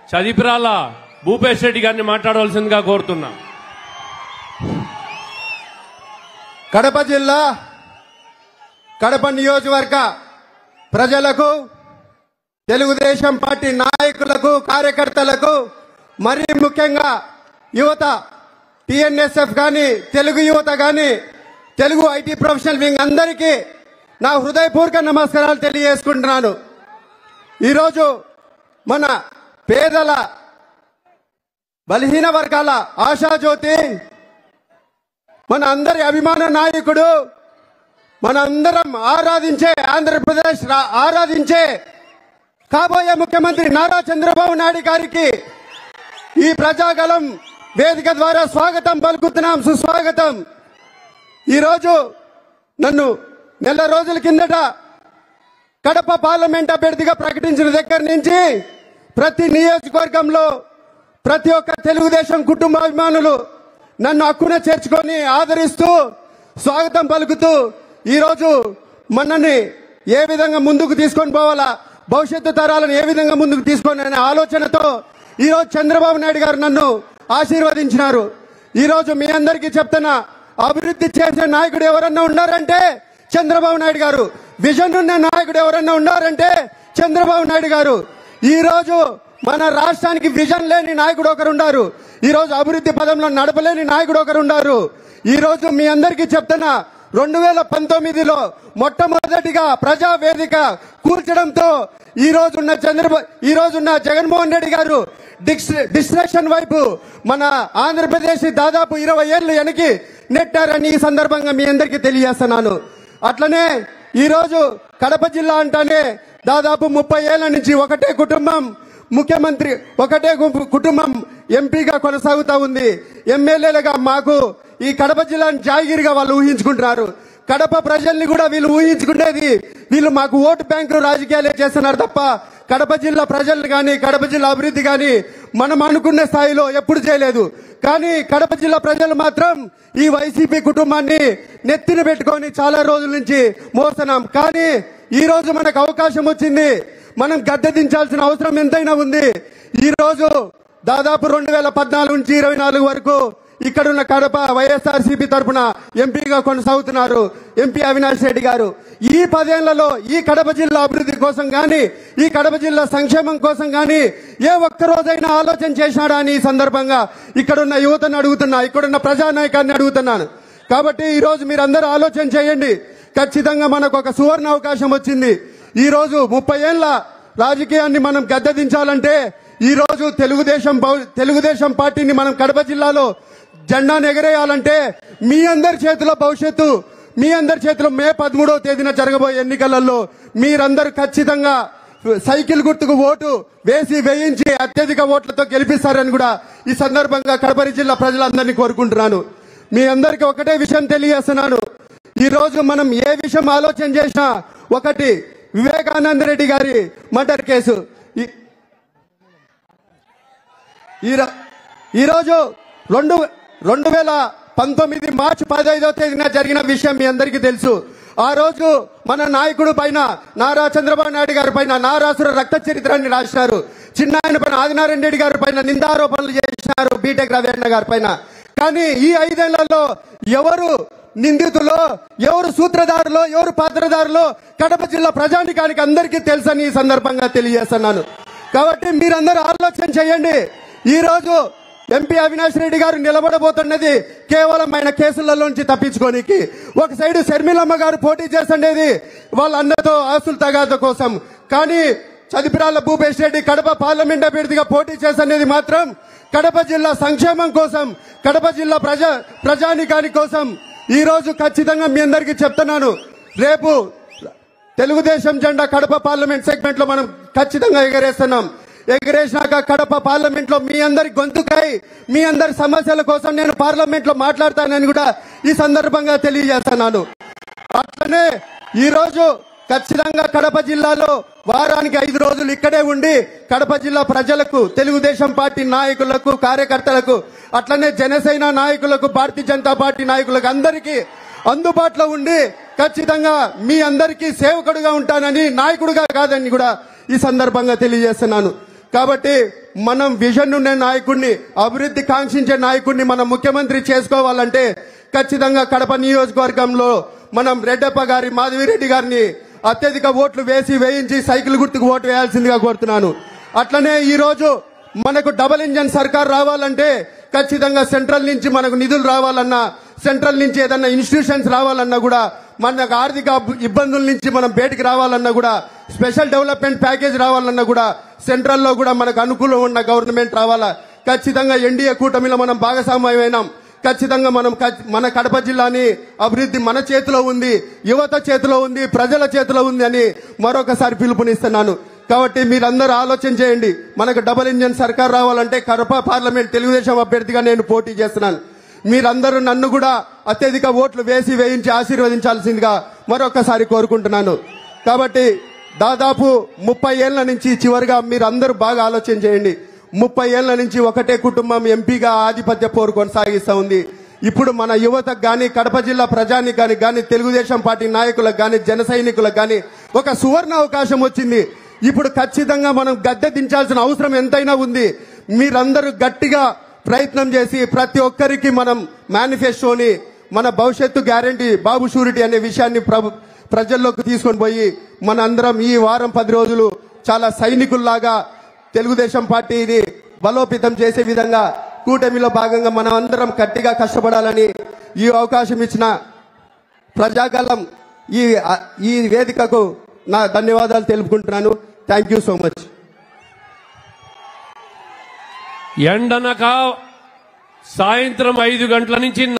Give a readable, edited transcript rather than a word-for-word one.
చదిపిరాల భూపేష్ రెడ్డి గారిని మాట్లాడవలసిందిగా కోరుతున్నా. కడప జిల్లా కడప నియోజకవర్గ ప్రజలకు, తెలుగుదేశం పార్టీ నాయకులకు, కార్యకర్తలకు, మరీ ముఖ్యంగా యువత, టీఎన్ఎస్ఎఫ్ కానీ, తెలుగు యువత కానీ, తెలుగు ఐటీ ప్రొఫెషనల్ వింగ్ అందరికీ నా హృదయపూర్వక నమస్కారాలు తెలియజేసుకుంటున్నాను. ఈరోజు మన పేదల, బలహీన వర్గాల ఆశాజ్యోతి, మన అందరి అభిమాన నాయకుడు, మనందరం ఆరాధించే, ఆంధ్రప్రదేశ్ ఆరాధించే కాబోయే ముఖ్యమంత్రి నారా చంద్రబాబు నాయుడు గారికి ఈ ప్రజాగలం వేదిక ద్వారా స్వాగతం పలుకుతున్నాం, సుస్వాగతం. ఈరోజు నన్ను నెల రోజుల కిందట కడప పార్లమెంట్ అభ్యర్థిగా ప్రకటించిన దగ్గర నుంచి ప్రతి నియోజకవర్గంలో ప్రతి ఒక్క తెలుగుదేశం కుటుంబాభిమానులు నన్ను హక్కున చేర్చుకొని ఆదరిస్తూ స్వాగతం పలుకుతూ ఈరోజు మనని ఏ విధంగా ముందుకు తీసుకొని పోవాలా, భవిష్యత్తు తరాలను ఏ విధంగా ముందుకు తీసుకొని అనే ఆలోచనతో ఈరోజు చంద్రబాబు నాయుడు గారు నన్ను ఆశీర్వదించినారు. ఈరోజు మీ అందరికీ చెప్తున్నా, అభివృద్ధి చేసే నాయకుడు ఎవరన్నా ఉన్నారంటే చంద్రబాబు నాయుడు గారు. విజన్ ఉన్న నాయకుడు ఎవరన్నా ఉన్నారంటే చంద్రబాబు నాయుడు గారు. ఈ రోజు మన రాష్ట్రానికి విజన్ లేని నాయకుడు ఒకరు ఉన్నారు. ఈ రోజు అభివృద్ధి పదంలో నడపలేని నాయకుడు ఒకరు ఉన్నారు. ఈ రోజు మీ అందరికీ చెప్తున్నా, 2019లో మొట్టమొదటిగా ప్రజావేదిక కూల్చడంతో ఈ రోజున్న జగన్మోహన్ రెడ్డి గారు డిస్ట్రాక్షన్ వైపు మన ఆంధ్రప్రదేశ్ దాదాపు 20 ఏళ్లు వెనక్కి నెట్టారని ఈ సందర్భంగా మీ అందరికీ తెలియజేస్తున్నాను. అట్లనే ఈ రోజు కడప జిల్లా అంటానే దాదాపు 30 ఏళ్ల నుంచి ఒకటే కుటుంబం ముఖ్యమంత్రి, ఒకటే కుటుంబం ఎంపీగా కొనసాగుతా ఉంది. ఎమ్మెల్యేలుగా మాకు ఈ కడప జిల్లాను జాగిరిగా వాళ్ళు ఊహించుకుంటున్నారు. కడప ప్రజల్ని కూడా వీళ్ళు ఊహించుకునేది, వీళ్ళు మాకు ఓటు బ్యాంకు రాజకీయాలే చేస్తున్నారు తప్ప కడప జిల్లా ప్రజలు కానీ, కడప జిల్లా అభివృద్ధి కానీ మనం అనుకునే స్థాయిలో ఎప్పుడు చేయలేదు. కానీ కడప జిల్లా ప్రజలు మాత్రం ఈ వైసీపీ కుటుంబాన్ని నెత్తిన పెట్టుకొని చాలా రోజుల నుంచి మోస్తున్నాం. కానీ ఈ రోజు మనకు అవకాశం వచ్చింది, మనం గద్దె దించాల్సిన అవసరం ఎంతైనా ఉంది. ఈ రోజు దాదాపు 2014 నుంచి 24 వరకు ఇక్కడున్న కడప వైఎస్ఆర్సీపీ తరఫున ఎంపీగా కొనసాగుతున్నారు ఎంపీ అవినాష్ రెడ్డి గారు. ఈ 10 ఏళ్లలో ఈ కడప జిల్లా అభివృద్ధి కోసం గాని, ఈ కడప జిల్లా సంక్షేమం కోసం గాని ఏ ఒక్క రోజైనా ఆలోచన చేశాడా అని ఈ సందర్భంగా ఇక్కడున్న యువతను అడుగుతున్నా, ఇక్కడున్న ప్రజానాయకాన్ని అడుగుతున్నాను. కాబట్టి ఈ రోజు మీరందరూ ఆలోచన చేయండి. ఖచ్చితంగా మనకు ఒక సువర్ణ అవకాశం వచ్చింది. ఈ రోజు 30 ఏళ్ల రాజకీయాన్ని మనం గద్దె దించాలంటే ఈ రోజు తెలుగుదేశం పార్టీని మనం కడప జిల్లాలో జెండాను ఎగరేయాలంటే మీ అందరి చేతిలో భవిష్యత్తు, మీ అందరి చేతిలో మే 13వ తేదీన జరగబోయే ఎన్నికలలో మీరందరూ ఖచ్చితంగా సైకిల్ గుర్తుకు ఓటు వేయించి అత్యధిక ఓట్లతో గెలిపిస్తారని కూడా ఈ సందర్భంగా కడప జిల్లా ప్రజలందరినీ కోరుకుంటున్నాను. మీ అందరికీ ఒకటే విషయం తెలియజేస్తున్నాను. ఈ రోజు మనం ఏ విషయం ఆలోచన చేసినా, ఒకటి వివేకానంద రెడ్డి గారి మర్డర్ కేసు, ఈరోజు 2019 మార్చి 15వ తేదీన జరిగిన విషయం మీ అందరికీ తెలుసు. ఆ రోజు మన నాయకుడు పైన, నారా చంద్రబాబు నాయుడు గారి పైన నారాసుర రక్త చరిత్రాన్ని రాసినారు. చిన్నాయన పైన, ఆదినారాయణ రెడ్డి గారి పైన నిందారోపణలు చేసినారు, బీటెక్ రవీణ గారి పైన. కానీ ఈ 5 ఏళ్లలో ఎవరు నిందితులో, ఎవరు సూత్రధారులో, ఎవరు పాత్రధారులో కడప జిల్లా ప్రజానికానికి అందరికీ తెలుసని ఈ సందర్భంగా తెలియజేస్తున్నాను. కాబట్టి మీరందరూ ఆలోచన చేయండి. ఈ రోజు ఎంపీ అవినాష్ రెడ్డి గారు నిలబడబోతున్నది కేవలం ఆయన కేసులలోంచి తప్పించుకోనికి. ఒక సైడు శర్మిలమ్మ గారు పోటీ చేస్తుండేది వాళ్ళ అన్నతో ఆస్తుల తగాద కోసం. కానీ చదిపిరాల భూపేష్ రెడ్డి కడప పార్లమెంట్ అభ్యర్థిగా పోటీ చేస్తున్నది మాత్రం కడప జిల్లా సంక్షేమం కోసం, కడప జిల్లా ప్రజానికాని కోసం. ఈ రోజు ఖచ్చితంగా మీ అందరికీ చెప్తున్నాను, రేపు తెలుగుదేశం జెండా కడప పార్లమెంట్ సెగ్మెంట్ లో మనం ఖచ్చితంగా ఎగరేస్తున్నాం. ఎగరేసినాక కడప పార్లమెంట్ లో మీ అందరి గొంతుకై, మీ అందరి సమస్యల కోసం నేను పార్లమెంట్ లో మాట్లాడతానని కూడా ఈ సందర్భంగా తెలియజేస్తున్నాను. అట్లనే ఈ రోజు ఖచ్చితంగా కడప జిల్లాలో వారానికి 5 రోజులు ఇక్కడే ఉండి కడప జిల్లా ప్రజలకు, తెలుగుదేశం పార్టీ నాయకులకు, కార్యకర్తలకు, అట్లనే జనసేన నాయకులకు, భారతీయ జనతా పార్టీ నాయకులకు అందరికీ అందుబాటులో ఉండి ఖచ్చితంగా మీ అందరికీ సేవకుడుగా ఉంటానని, నాయకుడుగా కాదని కూడా ఈ సందర్భంగా తెలియజేస్తున్నాను. కాబట్టి మనం విజన్ ఉన్న నాయకుడిని, అభివృద్ధి కాంక్షించే నాయకుడిని మనం ముఖ్యమంత్రి చేసుకోవాలంటే ఖచ్చితంగా కడప నియోజకవర్గంలో మనం రెడ్డప్ప గారి, మాధవిరెడ్డి గారిని అత్యధిక ఓట్లు వేయించి సైకిల్ గుర్తుకు ఓటు వేయాల్సిందిగా కోరుతున్నాను. అట్లనే ఈ రోజు మనకు డబుల్ ఇంజన్ సర్కార్ రావాలంటే ఖచ్చితంగా సెంట్రల్ నుంచి మనకు నిధులు రావాలన్నా, సెంట్రల్ నుంచి ఏదన్నా ఇన్స్టిట్యూషన్స్ రావాలన్నా కూడా, మనకు ఆర్థిక ఇబ్బందుల నుంచి మనం బయటికి రావాలన్నా కూడా, స్పెషల్ డెవలప్మెంట్ ప్యాకేజ్ రావాలన్నా కూడా సెంట్రల్లో కూడా మనకు అనుకూలం ఉన్న గవర్నమెంట్ రావాలా. ఖచ్చితంగా ఎన్డీఏ కూటమిలో మనం భాగస్వామ్యమైనాం. ఖచ్చితంగా మన కడప జిల్లాని అభివృద్ధి మన చేతిలో ఉంది, యువత చేతిలో ఉంది, ప్రజల చేతిలో ఉంది అని మరొకసారి పిలుపునిస్తున్నాను. కాబట్టి మీరందరూ ఆలోచన చేయండి. మనకు డబుల్ ఇంజన్ సర్కార్ రావాలంటే కడప పార్లమెంట్ తెలుగుదేశం అభ్యర్థిగా నేను పోటీ చేస్తున్నాను. మీరందరూ నన్ను కూడా అత్యధిక ఓట్లు వేయించి ఆశీర్వదించాల్సిందిగా మరొకసారి కోరుకుంటున్నాను. కాబట్టి దాదాపు 30 ఏళ్ల నుంచి చివరిగా మీరందరూ బాగా ఆలోచన చేయండి. 30 ఏళ్ల నుంచి ఒకటే కుటుంబం ఎంపీగా ఆధిపత్య పోరు కొనసాగిస్తా ఉంది. ఇప్పుడు మన యువతకు గాని, కడప జిల్లా ప్రజానికి గాని, తెలుగుదేశం పార్టీ నాయకులకు గాని, జన సైనికులకు గాని ఒక సువర్ణ అవకాశం వచ్చింది. ఇప్పుడు ఖచ్చితంగా మనం గద్దె దించాల్సిన అవసరం ఎంతైనా ఉంది. మీరందరూ గట్టిగా ప్రయత్నం చేసి ప్రతి ఒక్కరికి మనం మేనిఫెస్టోని, మన భవిష్యత్తు గ్యారంటీ, బాబు షూరిటీ అనే విషయాన్ని ప్రజల్లోకి తీసుకొని పోయి మనందరం ఈ వారం 10 రోజులు చాలా సైనికుల్లాగా తెలుగుదేశం పార్టీని బలోపేతం చేసే విధంగా కూటమిలో భాగంగా మనం అందరం గట్టిగా కష్టపడాలని ఈ అవకాశం ఇచ్చిన ప్రజాగలం ఈ వేదికకు నా ధన్యవాదాలు తెలుపుకుంటున్నాను. Thank you so much. ఎండనక సాయంత్రం 5 గంటల నుంచి